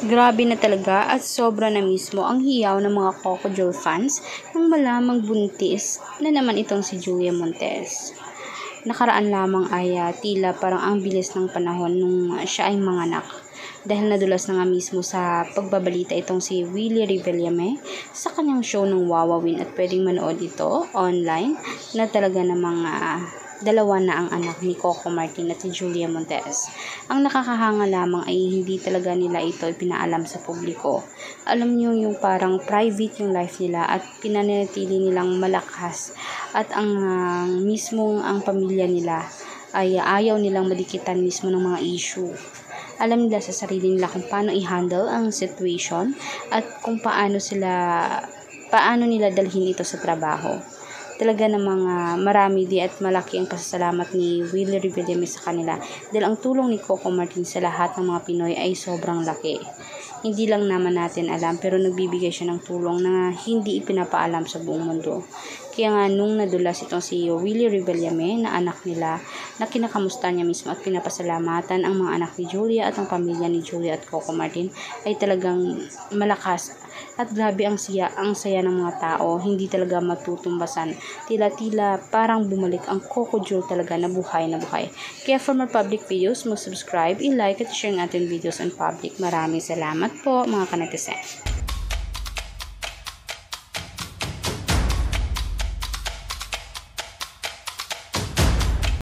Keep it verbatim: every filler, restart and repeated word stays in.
Grabe na talaga at sobra na mismo ang hiyaw ng mga Coco Joe fans nang malamang buntis na naman itong si Julia Montes. Nakaraan lamang ay uh, tila parang ang bilis ng panahon nung siya ay manganak. Dahil nadulas na nga mismo sa pagbabalita itong si Willie Revillame sa kanyang show ng Wawawin at pwedeng manood ito online na talaga namang uh, dalawa na ang anak ni Coco Martin at si Julia Montes. Ang nakakahanga lamang ay hindi talaga nila ito ipinaalam sa publiko. Alam niyo yung parang private yung life nila at pinanatili nilang malakas at ang uh, mismong ang pamilya nila ay ayaw nilang madikitan mismo ng mga issue. Alam nila sa sarili nila kung paano i-handle ang situation at kung paano sila paano nila dalhin ito sa trabaho. Talaga namang uh, marami di at malaki ang pasasalamat ni Willie Revillame sa kanila dahil ang tulong ni Coco Martin sa lahat ng mga Pinoy ay sobrang laki. Hindi lang naman natin alam pero nagbibigay siya ng tulong na hindi ipinapaalam sa buong mundo. Kaya nga nung nadulas itong si Willie Revillame na anak nila na kinakamusta niya mismo at pinapasalamatan ang mga anak ni Julia at ang pamilya ni Julia at Coco Martin ay talagang malakas at grabe ang siya, ang saya ng mga tao, hindi talaga matutumbasan. Tila-tila parang bumalik ang Coco Joe talaga na buhay na buhay. Kaya for more public videos, mag-subscribe, i-like at share ang ating videos on public. Maraming salamat po mga kanetizen.